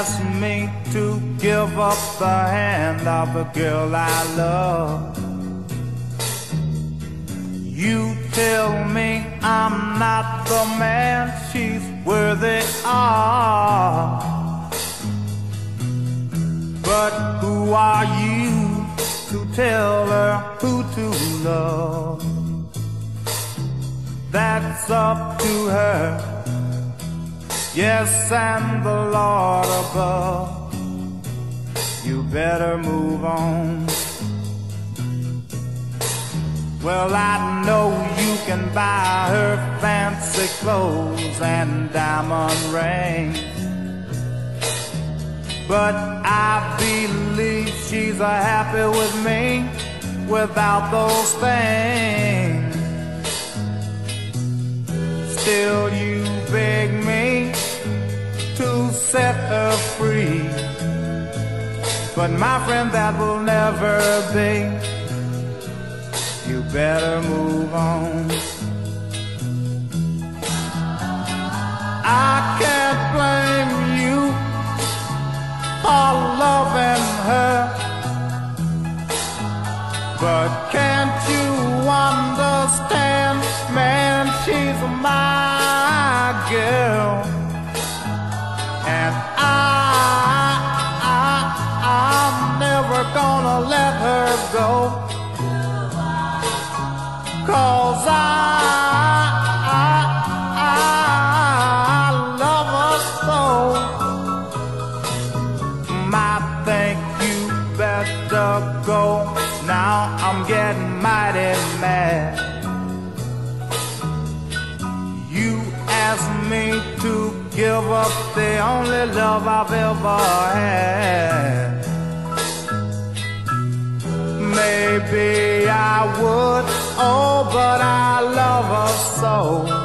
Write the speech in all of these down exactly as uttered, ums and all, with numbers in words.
ask me to give up the hand of the girl I love. You tell me I'm not the man she's worthy of. But who are you to tell her who to love? That's up to her. Yes, and the Lord above. You better move on. Well, I know you can buy her fancy clothes and diamond rings, but I believe she's a happy with me without those things. Still you beg me to set her free, but my friend, that will never be. You better move on. I can't blame you for loving her, but can't you understand, man, she's my girl, and I, I, I'm never gonna let her go. 'Cause I, I, I love her so. I think you better go now. I'm getting mighty mad. You asked me to give up the only love I've ever had. Maybe I would, oh, but I love her so.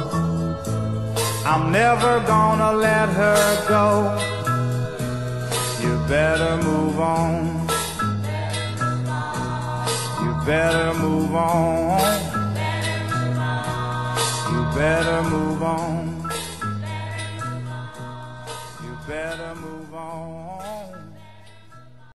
I'm never gonna let her go. You better move on. You better move on. You better move on.